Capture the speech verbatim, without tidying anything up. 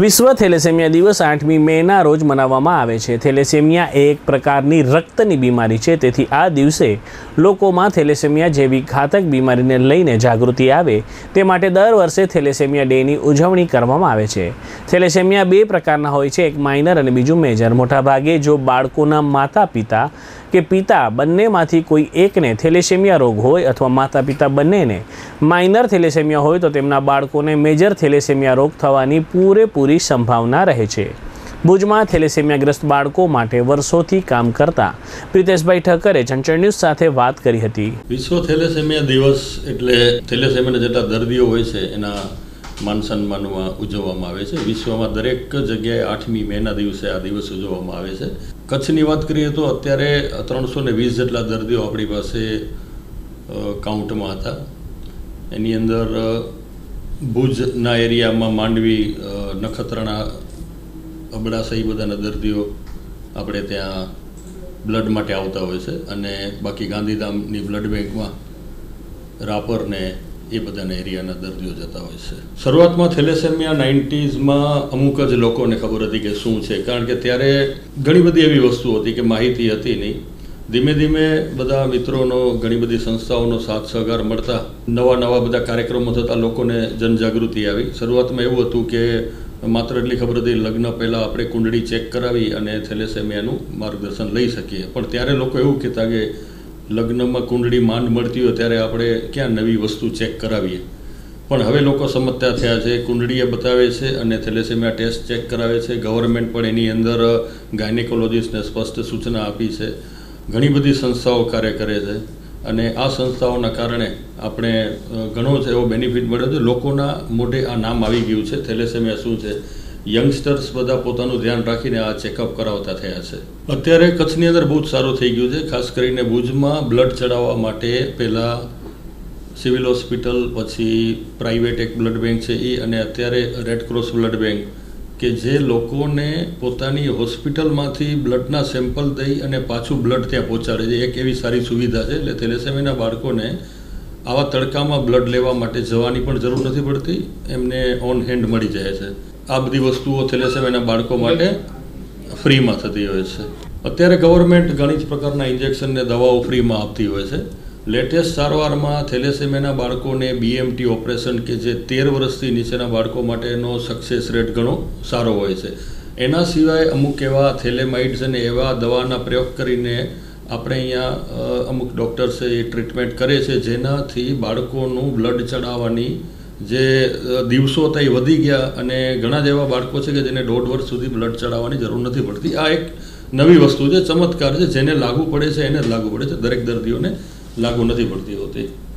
વિશ્વ થેલેસેમિયા દિવસ આઠમી મેના રોજ મનાવવામાં આવે છે। થેલેસેમિયા એ એક પ્રકારની રક્તની બીમારી છે, તેથી આ દિવસે લોકોમાં થેલેસેમિયા જેવી ઘાતક બીમારીને લઈને જાગૃતિ આવે તે માટે દર વર્ષે થેલેસેમિયા ડેની ઉજવણી કરવામાં આવે છે। થેલેસેમિયા બે પ્રકારના હોય છે, એક માઇનર અને બીજું મેજર। મોટાભાગે જો બાળકોના માતા પિતા કે પિતા બંનેમાંથી કોઈ એકને થેલેસેમિયા રોગ હોય અથવા માતા પિતા બંનેને માઇનર થેલેસેમિયા હોય તો તેમના બાળકોને મેજર થેલેસેમિયા રોગ થવાની પૂરેપૂરી સંભાવના રહે છે। ભુજમાં થેલેસેમિયાગ્રસ્ત બાળકો માટે વર્ષોથી કામ કરતા પ્રિતેશભાઈ ઠક્કરે ચંચળ ન્યૂઝ સાથે વાત કરી હતી। વિશ્વ થેલેસેમિયા દિવસ એટલે થેલેસેમિયાના જેટલા દર્દીઓ હોય છે એના માન સન્માનમાં ઉજવવામાં આવે છે। વિશ્વમાં દરેક જગ્યાએ આઠમી મેના દિવસે આ દિવસ ઉજવવામાં આવે છે। કચ્છની વાત કરીએ તો અત્યારે ત્રણસો ને વીસ જેટલા દર્દીઓ આપણી પાસે કાઉન્ટમાં હતા। એની અંદર ભુજના એરિયામાં માંડવી, નખત્રાણા, અબડાસા એ બધાના દર્દીઓ આપણે ત્યાં બ્લડ માટે આવતા હોય છે અને બાકી ગાંધીધામની બ્લડ બેંકમાં રાપર ને એ બધાના એરિયાના દર્દીઓ જતા હોય છે। શરૂઆતમાં થેલેસેમિયા નાઇન્ટીઝમાં અમુક જ લોકોને ખબર હતી કે શું છે, કારણ કે ત્યારે ઘણી બધી એવી વસ્તુ હતી કે માહિતી હતી નહીં। ધીમે ધીમે બધા મિત્રોનો, ઘણી બધી સંસ્થાઓનો સાથ સહકાર મળતા નવા નવા બધા કાર્યક્રમો થતાં લોકોને જનજાગૃતિ આવી। શરૂઆતમાં એવું હતું કે માત્ર એટલી ખબર હતી લગ્ન પહેલાં આપણે કુંડળી ચેક કરાવી અને થેલેસેમિયાનું માર્ગદર્શન લઈ શકીએ, પણ ત્યારે લોકો એવું કહેતા કે લગ્નમાં કુંડળી માંડ મળતી હોય ત્યારે આપણે ક્યાં નવી વસ્તુ ચેક કરાવીએ। પણ હવે લોકો સમજતા થયા છે, કુંડળીએ બતાવે છે અને થેલેસેમિયા ટેસ્ટ ચેક કરાવે છે। ગવર્મેન્ટ પણ એની અંદર ગાયનેકોલોજીસ્ટને સ્પષ્ટ સૂચના આપી છે। ઘણી બધી સંસ્થાઓ કાર્ય કરે છે અને આ સંસ્થાઓના કારણે આપણે ઘણો જ એવો બેનિફિટ મળ્યો છે। લોકોના મોઢે આ નામ આવી ગયું છે, થેલેસેમિયા શું છે। યંગસ્ટર્સ બધા પોતાનું ધ્યાન રાખીને આ ચેકઅપ કરાવતા થયા છે। અત્યારે કચ્છની અંદર બહુ જ સારું થઈ ગયું છે, ખાસ કરીને ભુજમાં બ્લડ ચડાવવા માટે પહેલાં સિવિલ હોસ્પિટલ, પછી પ્રાઇવેટ એક બ્લડ બેંક છે એ, અને અત્યારે રેડ ક્રોસ બ્લડ બેંક કે જે લોકોને પોતાની હોસ્પિટલમાંથી બ્લડના સેમ્પલ દઈ અને પાછું બ્લડ ત્યાં પહોંચાડે છે। એક એવી સારી સુવિધા છે, એટલે થેલેસેમિયાના બાળકોને આવા તડકામાં બ્લડ લેવા માટે જવાની પણ જરૂર નથી પડતી, એમને ઓન હેન્ડ મળી જાય છે। આ બધી વસ્તુઓ થેલેસેમિયાના બાળકો માટે ફ્રીમાં થતી હોય છે। અત્યારે ગવર્મેન્ટ ઘણી જ પ્રકારના ઇન્જેક્શન ને દવાઓ ફ્રીમાં આપતી હોય છે। લેટેસ્ટ સારવારમાં થેલેસેમિયાના બાળકોને બીએમટી ઓપરેશન કે જે તેર વર્ષથી નીચેના બાળકો માટેનો સક્સેસ રેટ ઘણો સારો હોય છે। એના સિવાય અમુક એવા થેલેમાઇડ્સ અને એવા દવાના પ્રયોગ કરીને આપણે અહીંયા અમુક ડૉક્ટર્સે એ ટ્રીટમેન્ટ કરે છે, જેનાથી બાળકોનું બ્લડ ચડાવવાની જે દિવસો હતા એ વધી ગયા અને ઘણા જ એવા બાળકો છે કે જેને દોઢ વર્ષ સુધી બ્લડ ચડાવવાની જરૂર નથી પડતી। આ એક નવી વસ્તુ છે, ચમત્કાર છે, જેને લાગુ પડે છે એને જ લાગુ પડે છે, દરેક દર્દીઓને લાગુ નથી પડતી હોતી।